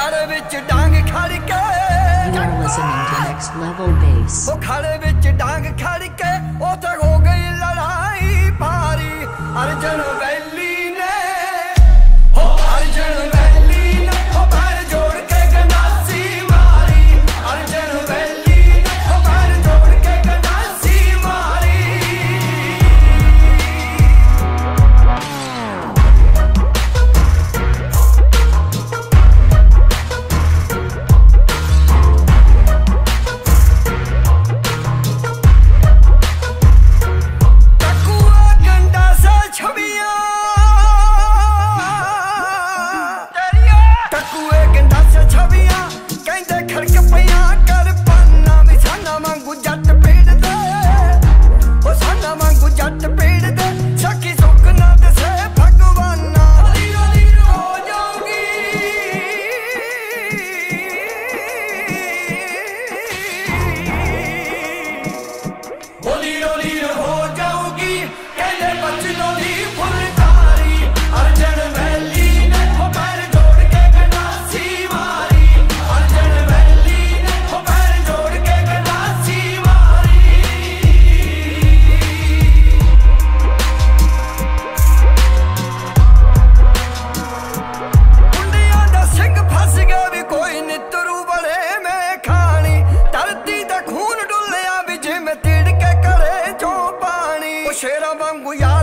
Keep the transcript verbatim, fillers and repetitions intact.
खड़े विच डांग खड़ के You are listening to Next Level Bass. ओ खड़े विच डांग खड़ के ओ तक हो गई लड़ाई भारी अर्जुन वैली ने हो अर्जुन वैली ने हो पैर जोड़ के गंडासी मारी अर्जुन वैली ने हो पैर जोड़ के गंडासी मारी शेरा वांगू या